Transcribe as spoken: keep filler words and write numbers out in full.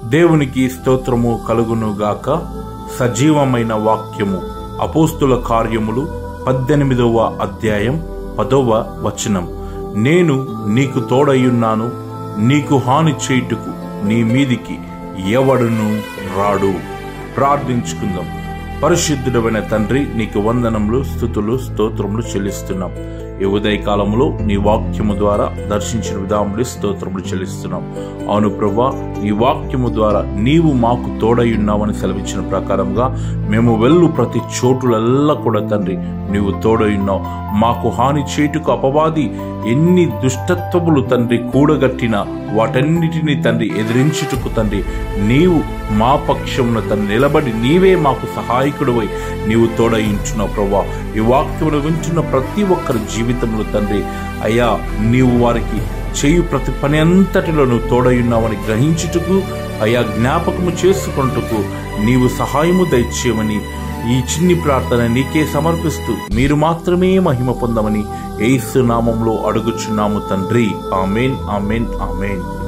దేవునికి స్తోత్రము కలుగును గాక. సజీవమైన వాక్యము. అపోస్తుల కార్యములు పద్దెనిమిదవ అధ్యాయం పదవ వచనం. నేను నీకు తోడయ్యున్నాను, నీకు హాని చేయుటకు నీ మీదికి ఎవడును రాడు. ప్రార్థించుకుందాం. పరిశుద్ధుడైన తండ్రి, నీకు వందనములు, స్తుతులు, స్తోత్రములు చెల్లిస్తున్నాం. ఈ ఉదయకాలంలో నీ వాక్యము ద్వారా దర్శించిన విధానములు స్తోత్రములు చెల్లిస్తున్నాం. అవును ప్రభువా, నీ వాక్యము ద్వారా నీవు మాకు తోడై ఉన్నావని సెలవిచ్చిన ప్రకారంగా మేము వెళ్ళు ప్రతి చోటులల్లా కూడా తండ్రి నీవు తోడై ఉన్నావు. మాకు హాని చేయుటకు అపవాది ఎన్ని దుష్టత్వములు తండ్రి కూడగట్టిన వాటన్నిటినీ తండ్రి ఎదిరించుటకు తండ్రి నీవు మా పక్షమున తండ్రి నిలబడి నీవే మాకు సహాయకుడివై నీవు తోడయించున్నావు ప్రభువా. ఈ వాక్యమును వింటున్న ప్రతి ఒక్కరి జీవితంలో తండ్రి అయ్యా, నీవు వారికి చేయు ప్రతి పని అంతటిలో నువ్వు తోడయున్నావని గ్రహించుటకు అయ్యా జ్ఞాపకము చేసుకుంటకు నీవు సహాయము దయచేయమని ఈ చిన్ని ప్రార్థన నీకే సమర్పిస్తూ మీరు మాత్రమే మహిమ పొందమని యేసు నామములో అడుగుచున్నాము తండ్రి. ఆమేన్, ఆమేన్, ఆమేన్.